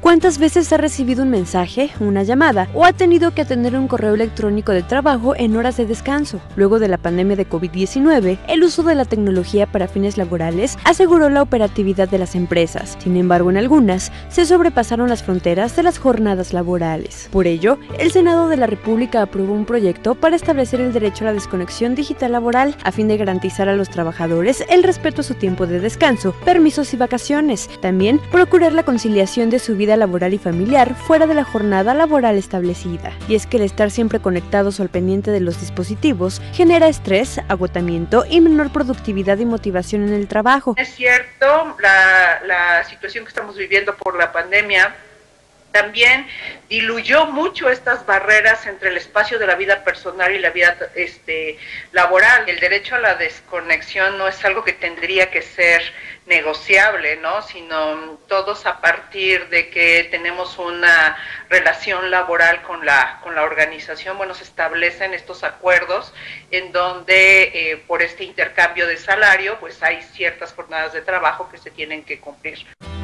¿Cuántas veces ha recibido un mensaje, una llamada o ha tenido que atender un correo electrónico de trabajo en horas de descanso? Luego de la pandemia de COVID-19, el uso de la tecnología para fines laborales aseguró la operatividad de las empresas. Sin embargo, en algunas se sobrepasaron las fronteras de las jornadas laborales. Por ello, el Senado de la República aprobó un proyecto para establecer el derecho a la desconexión digital laboral a fin de garantizar a los trabajadores el respeto a su tiempo de descanso, permisos y vacaciones. También procurar la conciliación de su vida laboral y familiar fuera de la jornada laboral establecida. Y es que el estar siempre conectados o al pendiente de los dispositivos genera estrés, agotamiento y menor productividad y motivación en el trabajo. Es cierto, la situación que estamos viviendo por la pandemia también diluyó mucho estas barreras entre el espacio de la vida personal y la vida laboral. El derecho a la desconexión no es algo que tendría que ser negociable, ¿no? Sino todos, a partir de que tenemos una relación laboral con la organización, bueno, se establecen estos acuerdos en donde por este intercambio de salario, pues hay ciertas jornadas de trabajo que se tienen que cumplir.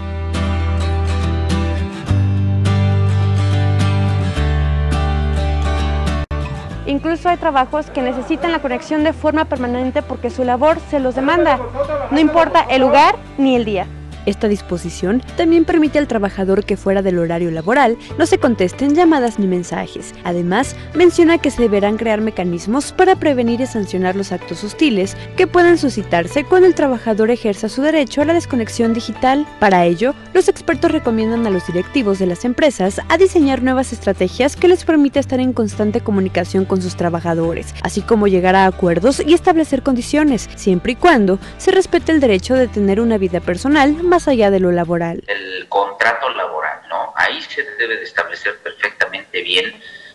Incluso hay trabajos que necesitan la conexión de forma permanente porque su labor se los demanda, no importa el lugar ni el día. Esta disposición también permite al trabajador que fuera del horario laboral no se contesten llamadas ni mensajes. Además, menciona que se deberán crear mecanismos para prevenir y sancionar los actos hostiles que puedan suscitarse cuando el trabajador ejerza su derecho a la desconexión digital. Para ello, los expertos recomiendan a los directivos de las empresas a diseñar nuevas estrategias que les permita estar en constante comunicación con sus trabajadores, así como llegar a acuerdos y establecer condiciones, siempre y cuando se respete el derecho de tener una vida personal más allá de lo laboral. El contrato laboral, ¿no? Ahí se debe de establecer perfectamente bien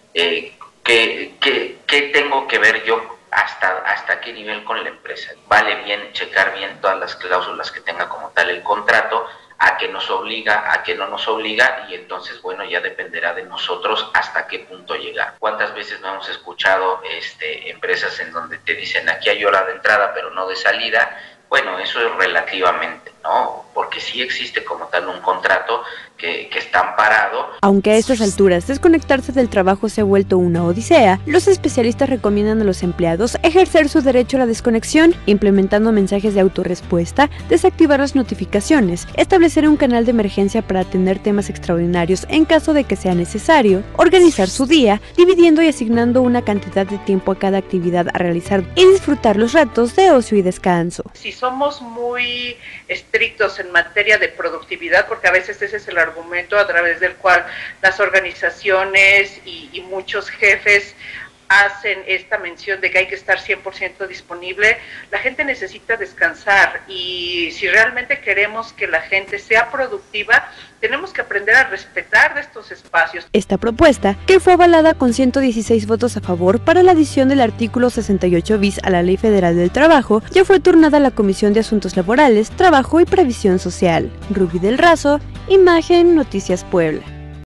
qué tengo que ver yo hasta qué nivel con la empresa. Vale bien checar bien todas las cláusulas que tenga como tal el contrato, a qué nos obliga, a qué no nos obliga, y entonces, bueno, ya dependerá de nosotros hasta qué punto llegar. ¿Cuántas veces no hemos escuchado empresas en donde te dicen aquí hay hora de entrada pero no de salida? Bueno, eso es relativamente, ¿no? Porque sí existe como tal un contrato que está amparado. Aunque a estas alturas desconectarse del trabajo se ha vuelto una odisea, los especialistas recomiendan a los empleados ejercer su derecho a la desconexión, implementando mensajes de autorrespuesta, desactivar las notificaciones, establecer un canal de emergencia para atender temas extraordinarios en caso de que sea necesario, organizar su día, dividiendo y asignando una cantidad de tiempo a cada actividad a realizar y disfrutar los ratos de ocio y descanso. Si somos muy estrictos en materia de productividad, porque a veces ese es el argumento a través del cual las organizaciones y muchos jefes hacen esta mención de que hay que estar 100% disponible, la gente necesita descansar, y si realmente queremos que la gente sea productiva, tenemos que aprender a respetar de estos espacios. Esta propuesta, que fue avalada con 116 votos a favor para la adición del artículo 68 bis a la Ley Federal del Trabajo, ya fue turnada a la Comisión de Asuntos Laborales, Trabajo y Previsión Social. Rubí del Razo, Imagen Noticias Puebla.